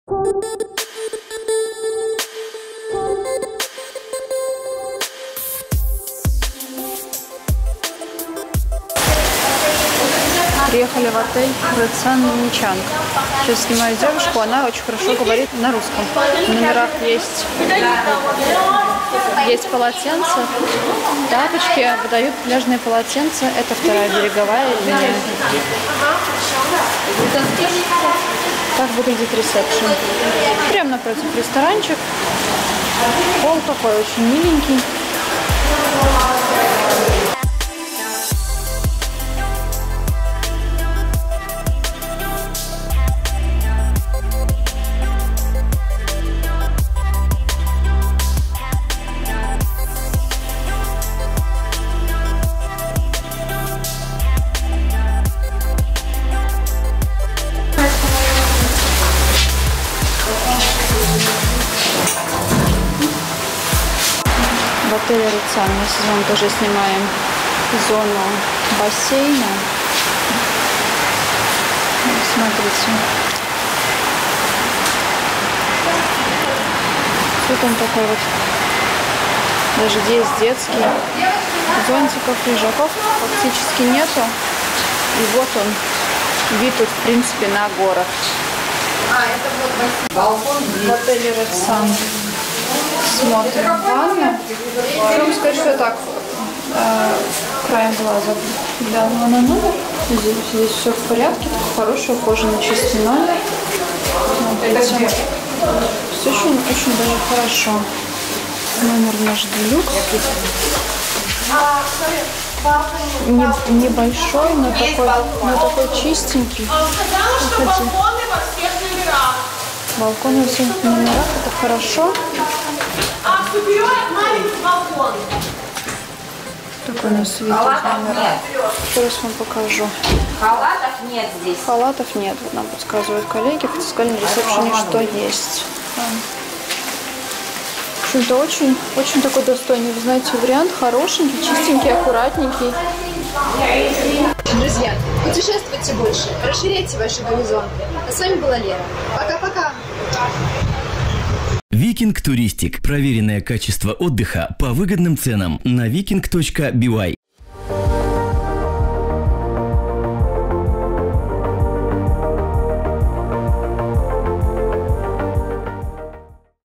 Приехали в отель Рэцан Ничанг. Сейчас снимаю девушку, она очень хорошо говорит на русском. В номерах есть полотенца, тапочки, выдают пляжные полотенца. Это вторая береговая линия. Так выглядит ресепшн. Прямо напротив ресторанчик. Пол такой очень миленький. В отеле Рэцан мы сезон тоже снимаем зону бассейна. Смотрите. Вот он такой вот. Даже здесь детский. Зонтиков, лежаков практически нету. И вот он. Вид тут, в принципе, на город. Балкон в отеле Рэцан. Смотрим ванну. Хочу сказать, что я так краем глаза глянула на номер. Здесь все в порядке, хороший, ухоженный, чистый номер. Смотрите. Все очень даже хорошо. Номер наш делюкс. Небольшой, но такой чистенький. Балкон во всех номерах, это хорошо. Такой у нас вид из номера. Сейчас вам покажу. Халатов нет здесь. Халатов нет, вот нам подсказывают коллеги, хотя сказали на ресепшене, что есть. В общем-то, очень такой достойный, вы знаете, вариант, хорошенький, чистенький, аккуратненький. Друзья, путешествуйте больше, расширяйте ваши горизонты. А с вами была Лера. Пока-пока. Викинг Туристик. Проверенное качество отдыха по выгодным ценам на viking.by.